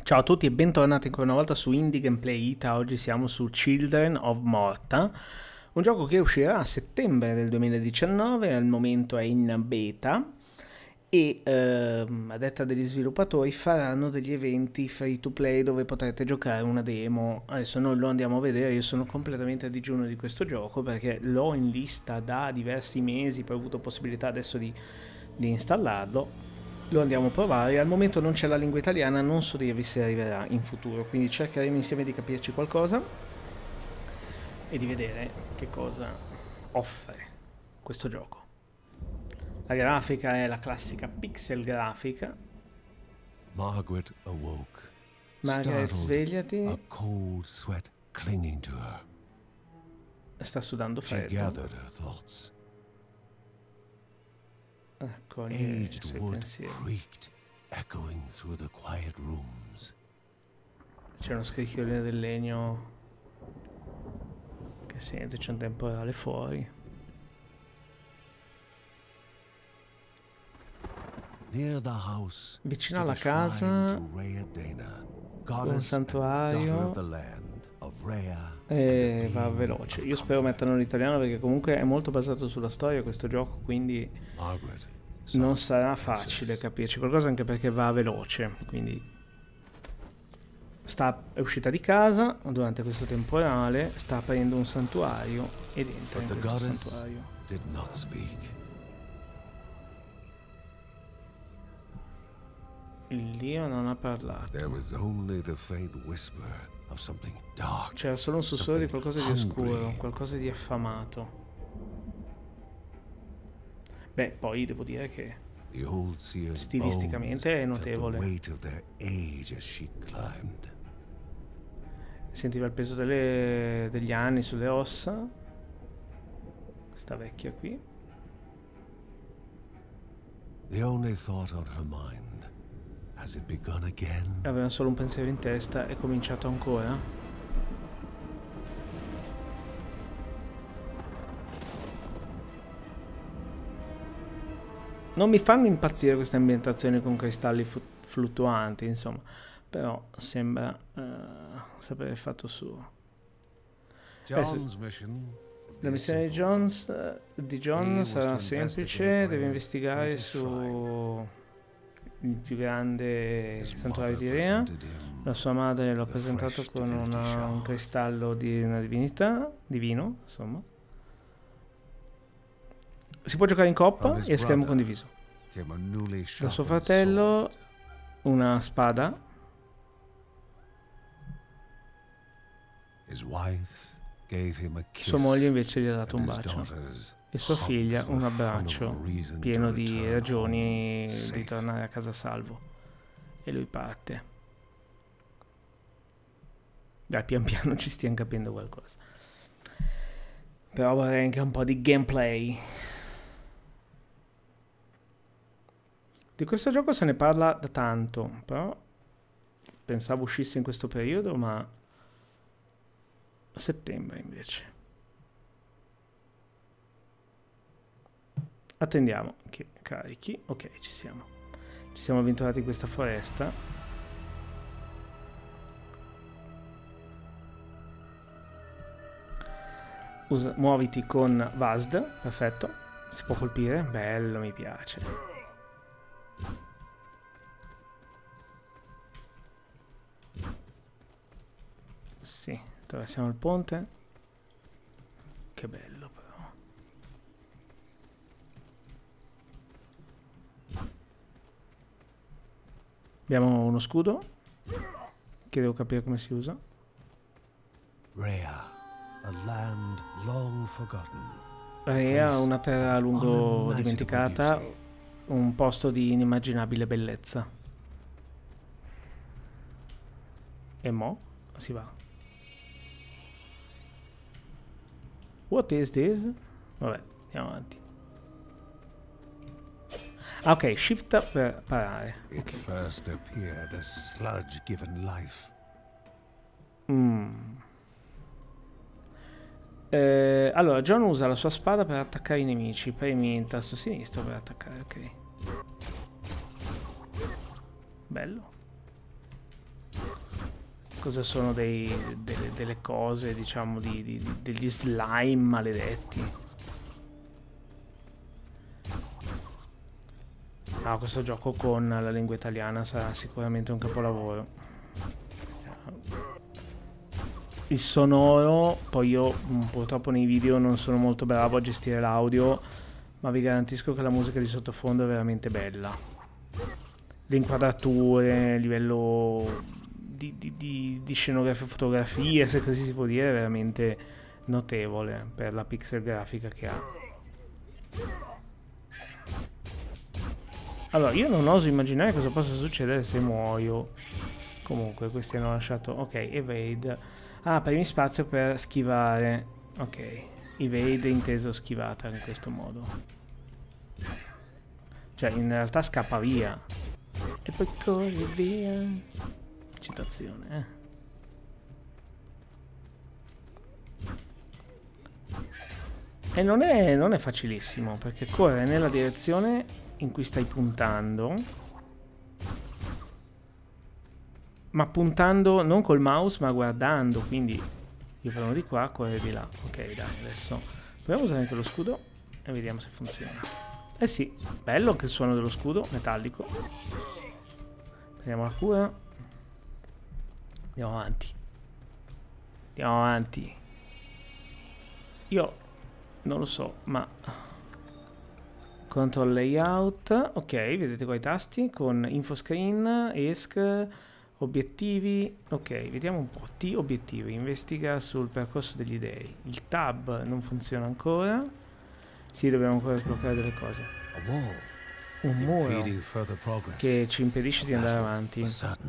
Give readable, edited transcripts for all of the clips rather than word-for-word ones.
Ciao a tutti e bentornati ancora una volta su Indie Gameplay Ita. Oggi siamo su Children of Morta, un gioco che uscirà a settembre del 2019, al momento è in beta e a detta degli sviluppatori faranno degli eventi free to play dove potrete giocare una demo. Adesso noi lo andiamo a vedere. Io sono completamente a digiuno di questo gioco perché l'ho in lista da diversi mesi, poi ho avuto possibilità adesso di installarlo. Lo andiamo a provare. Al momento non c'è la lingua italiana, non so dirvi se arriverà in futuro, quindi cercheremo insieme di capirci qualcosa e di vedere che cosa offre questo gioco. La grafica è la classica pixel grafica. Margaret awoke. Margaret, Startled, svegliati. a cold sweat clinging to her. Sta sudando She freddo. gathered her thoughts. Raccoglie i Aged suoi wood pensieri. creaked, echoing through the quiet rooms. C'è uno scricchiolio del legno che sente, c'è un temporale fuori. Near the house, Vicino stood alla a shrine casa, to Rhea Dana, un goddess and santuario. daughter of the land, of Rhea E and the va being veloce. of Io spero comfort. mettano l'italiano perché comunque è molto basato sulla storia questo gioco, quindi Margaret non soft sarà and facile serious. capirci qualcosa, anche perché va veloce. Quindi è uscita di casa durante questo temporale, sta aprendo un santuario ed entra in But the questo goddess santuario. did not speak. Il dio non ha parlato. There was only the faint whisper of something dark. C'era solo un sussurro di qualcosa di oscuro, Hungry. qualcosa di affamato. Beh, poi devo dire che The old seer's stilisticamente è bones felt the notevole. weight of their age as she climbed. Sentiva il peso degli anni sulle ossa. Questa vecchia qui. The only thought on her mind. Has it begun again? Aveva solo un pensiero in testa. È cominciato ancora? Non mi fanno impazzire queste ambientazioni con cristalli fluttuanti, insomma. Però sembra sapere il fatto suo. John's mission. La missione di John sarà semplice. Deve investigare su il più grande santuario di Rhea. La sua madre l'ha presentato con un cristallo di una divinità, divino, insomma. Si può giocare in coppa e a schermo condiviso. Da suo fratello una spada. Sua moglie invece gli ha dato un bacio. E sua figlia un abbraccio pieno di ragioni di tornare a casa salvo. E lui parte. Dai, pian piano ci stiamo capendo qualcosa. Però vorrei anche un po' di gameplay. Di questo gioco se ne parla da tanto, però pensavo uscisse in questo periodo, ma a settembre invece. Attendiamo che carichi. Ok, ci siamo. Ci siamo avventurati in questa foresta. Muoviti con Vazd. Perfetto. Si può colpire. Bello, mi piace. Sì, attraversiamo il ponte. Che bello però. Abbiamo uno scudo che devo capire come si usa. Rhea, a land long forgotten. Rhea, una terra a lungo dimenticata, un posto di inimmaginabile bellezza. E mo? Si va. What is this? Vabbè, andiamo avanti. Ah, ok, shift per parare. It first appeared as sludge given life. Allora, John usa la sua spada per attaccare i nemici. Premi il tasto sinistro per attaccare, ok. Bello. cosa sono delle cose, diciamo, degli slime maledetti. Ah, questo gioco con la lingua italiana sarà sicuramente un capolavoro. Il sonoro, poi io purtroppo nei video non sono molto bravo a gestire l'audio, ma vi garantisco che la musica di sottofondo è veramente bella. Le inquadrature, il livello di scenografia e fotografie, se così si può dire, è veramente notevole per la pixel grafica che ha. Allora, io non oso immaginare cosa possa succedere se muoio. Comunque, questi hanno lasciato... Ok, evade. Ah, premi spazio per schivare. Ok, evade inteso schivata in questo modo. Cioè, in realtà scappa via. E poi corri via. Citazione, E non è facilissimo, perché corre nella direzione in cui stai puntando, ma puntando non col mouse ma guardando, quindi io premo di qua, corre di là. Ok, dai, adesso proviamo a usare anche lo scudo e vediamo se funziona. Eh sì, bello anche il suono dello scudo metallico. Prendiamo la cura, andiamo avanti, andiamo avanti. Io non lo so, ma control layout, ok, vedete qua i tasti con info screen, ESC, obiettivi, ok, vediamo un po'. T obiettivi, investiga sul percorso degli dei. Il tab non funziona ancora. Sì, dobbiamo ancora sbloccare delle cose. Un muro che ci impedisce di andare avanti.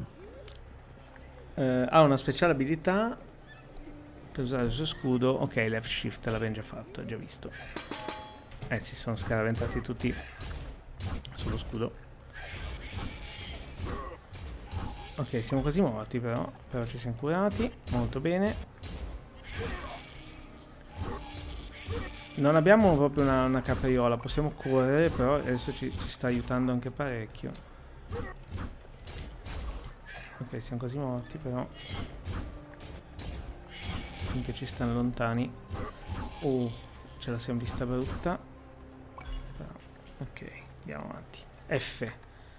Ha una speciale abilità per usare il suo scudo. Ok, left shift l'abbiamo già fatto, già visto. Si sono scaraventati tutti sullo scudo. Ok, siamo quasi morti però ci siamo curati, molto bene. Non abbiamo proprio una capriola, possiamo correre, però adesso ci sta aiutando anche parecchio. Ok, siamo quasi morti però. Finché ci stanno lontani. Oh, ce la siamo vista brutta. Però, ok, andiamo avanti. F.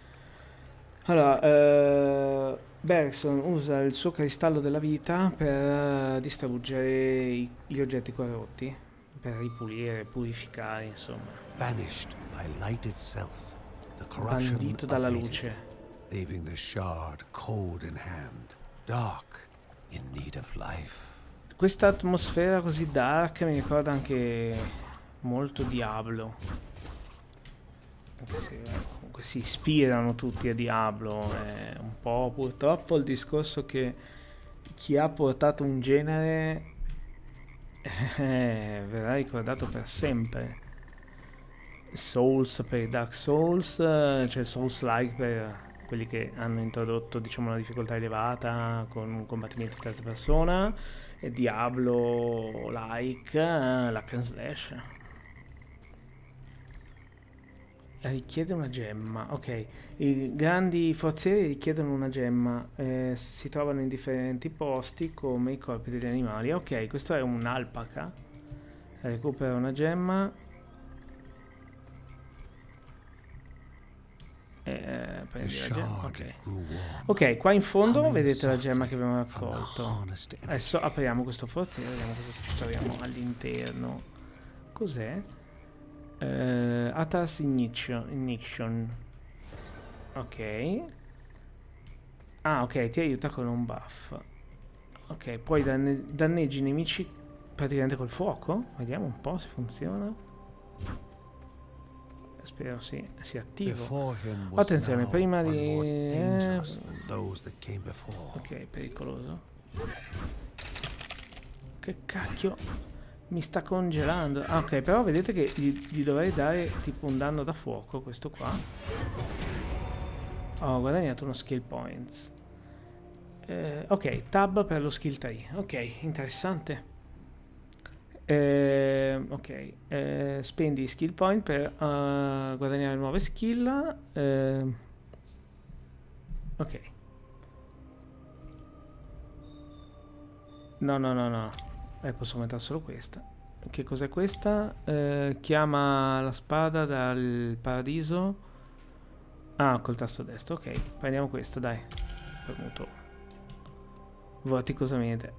Allora, Bergson usa il suo cristallo della vita per distruggere gli oggetti corrotti, per ripulire, purificare, insomma. Banished by light itself, the corruption Bandito dalla abated, luce. leaving the shard cold in hand, dark, in need of life. Questa atmosfera così dark mi ricorda anche molto Diablo. Anche se comunque si ispirano tutti a Diablo. È un po' purtroppo il discorso che chi ha portato un genere verrà ricordato per sempre. Souls per i Dark Souls, cioè Souls-like per quelli che hanno introdotto, diciamo, una difficoltà elevata con un combattimento in terza persona, e Diablo-like, l'hack and slash. Richiede una gemma. Ok, i grandi forzieri richiedono una gemma. Si trovano in differenti posti come i corpi degli animali. Ok, questo è un'alpaca. Recupera una gemma. Prendi la gemma. Ok. Ok, qua in fondo vedete la gemma che abbiamo raccolto. Adesso apriamo questo forziere, vediamo cosa ci troviamo all'interno. Cos'è? Atas Ignition. Ok. Ah, ok, ti aiuta con un buff. Ok, poi danneggi i nemici praticamente col fuoco. Vediamo un po' se funziona. Spero sia attivo. Attenzione, prima di... Ok, pericoloso. Che cacchio. Mi sta congelando. Ah, ok, però vedete che gli dovrei dare tipo un danno da fuoco, questo qua. Ho guadagnato uno skill points. Ok, tab per lo skill tree. Ok, interessante. Ok, spendi skill point per guadagnare nuove skill. Ok. No, no, no, no. Posso aumentare solo questa. Che cos'è questa? Chiama la spada dal paradiso. Ah, col tasto destro. Ok, prendiamo questa, dai. Premuto vorticosamente.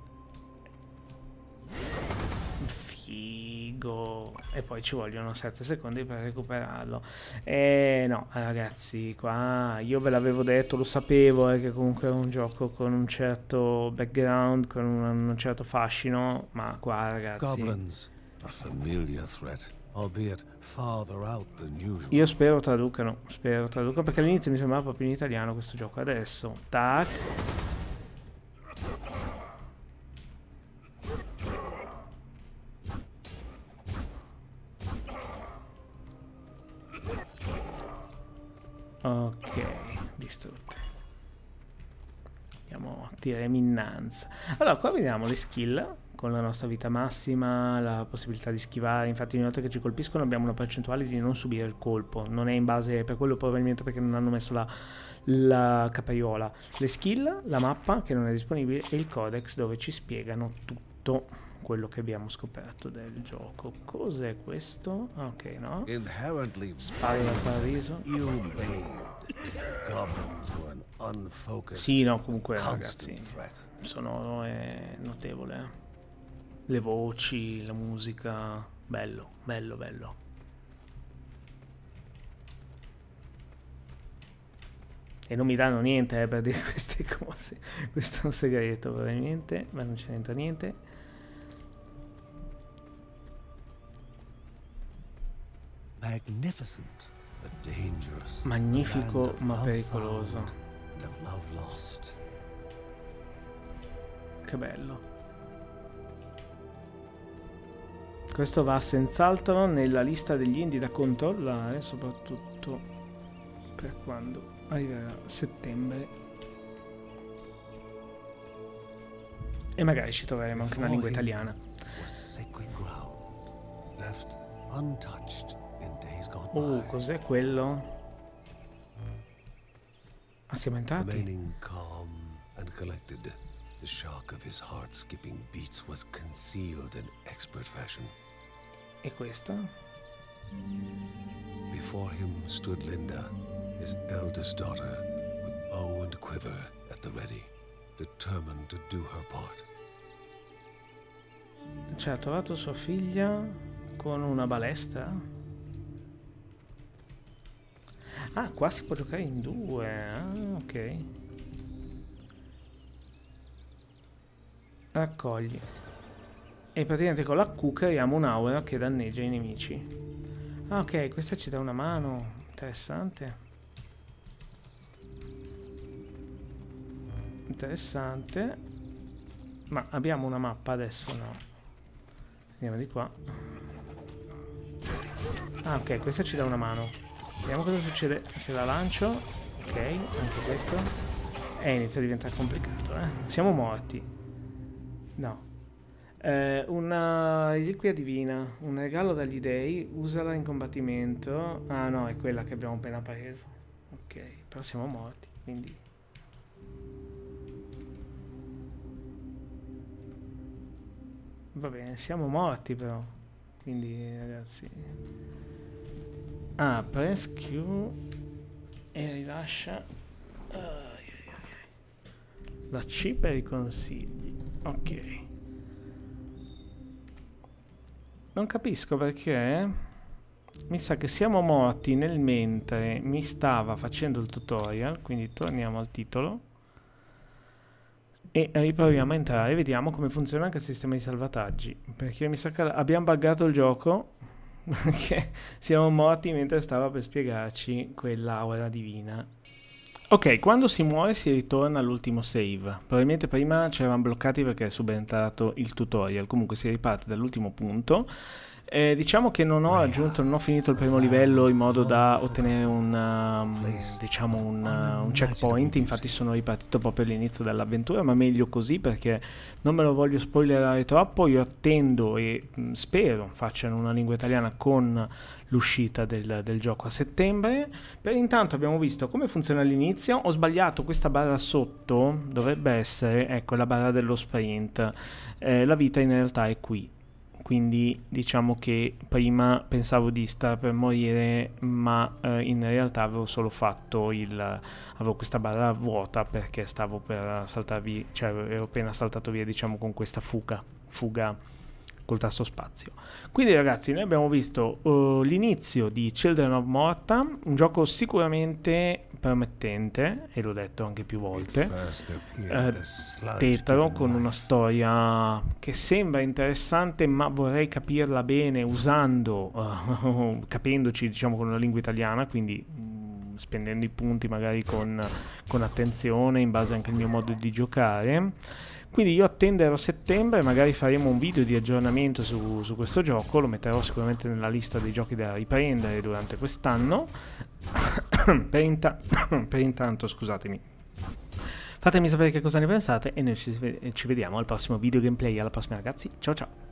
Figo. E poi ci vogliono 7 secondi per recuperarlo. No, ragazzi, qua io ve l'avevo detto, lo sapevo, che comunque è un gioco con un certo background, con un certo fascino, ma qua, ragazzi... Goblins, a familiar threat, albeit farther out than usual. Io spero traducano, perché all'inizio mi sembrava proprio in italiano questo gioco. Adesso, tac. Ok, distrutte. Andiamo, tiriamo innanzi. Allora, qua vediamo le skill con la nostra vita massima, la possibilità di schivare. Infatti ogni volta che ci colpiscono abbiamo una percentuale di non subire il colpo. Non è in base, per quello probabilmente perché non hanno messo la capriola. Le skill, la mappa che non è disponibile e il codex dove ci spiegano tutto quello che abbiamo scoperto del gioco. Cos'è questo? Ok, no? Spari dal paradiso. Sì, no, comunque ragazzi sono notevole. Le voci, la musica, bello, bello, bello. E non mi danno niente per dire queste cose. Questo è un segreto probabilmente, ma non ce n'entra niente. Magnificent, but dangerous. Magnifico ma pericoloso. Che bello. Questo va senz'altro nella lista degli indie da controllare, soprattutto per quando arriverà settembre. E magari ci troveremo anche una lingua italiana. Cos'è quello? Ah, siamo entrati? Remaining calm and collected, the shock of his heart-skipping beats was concealed in expert fashion. E questa? Before him stood Linda, his eldest daughter, with bow and quiver at the ready, determined to do her part. Cioè, ha trovato sua figlia con una balestra? Ah, qua si può giocare in due. Ah, ok. Raccogli. E praticamente con la Q creiamo un'aura che danneggia i nemici. Ah, ok, questa ci dà una mano. Interessante. Interessante. Ma abbiamo una mappa adesso? No. Andiamo di qua. Ah, ok, questa ci dà una mano. Vediamo cosa succede se la lancio. Ok, anche questo. Inizia a diventare complicato, Siamo morti. No. Una reliquia divina. Un regalo dagli dei. Usala in combattimento. Ah no, è quella che abbiamo appena preso. Ok, però siamo morti, quindi... Va bene, siamo morti però. Quindi, ragazzi... Ah, press Q e rilascia la C per i consigli. Ok. Non capisco perché mi sa che siamo morti nel mentre mi stava facendo il tutorial, quindi torniamo al titolo e riproviamo a entrare, vediamo come funziona anche il sistema di salvataggi, perché mi sa che abbiamo buggato il gioco. Perché siamo morti mentre stava per spiegarci quell'aura divina. Ok, quando si muore si ritorna all'ultimo save. Probabilmente prima ci eravamo bloccati perché è subentrato il tutorial. Comunque si riparte dall'ultimo punto Diciamo che non ho finito il primo livello in modo da ottenere diciamo un checkpoint, infatti sono ripartito proprio all'inizio dell'avventura, ma meglio così perché non me lo voglio spoilerare troppo. Io attendo e spero facciano una lingua italiana con l'uscita del gioco a settembre. Per intanto abbiamo visto come funziona all'inizio. Ho sbagliato, questa barra sotto dovrebbe essere, ecco, la barra dello sprint. La vita in realtà è qui. Quindi diciamo che prima pensavo di star per morire, ma in realtà avevo solo fatto avevo questa barra vuota perché stavo per saltar via, cioè ero appena saltato via, diciamo, con questa fuga col tasto spazio. Quindi ragazzi, noi abbiamo visto l'inizio di Children of Morta, un gioco sicuramente promettente, e l'ho detto anche più volte, tetro, con una storia che sembra interessante, ma vorrei capirla bene capendoci, diciamo, con la lingua italiana, quindi spendendo i punti magari con attenzione, in base anche al mio modo di giocare. Quindi io attenderò settembre, magari faremo un video di aggiornamento su questo gioco, lo metterò sicuramente nella lista dei giochi da riprendere durante quest'anno. per intanto, scusatemi, fatemi sapere che cosa ne pensate e noi ci vediamo al prossimo video gameplay. Alla prossima ragazzi, ciao ciao!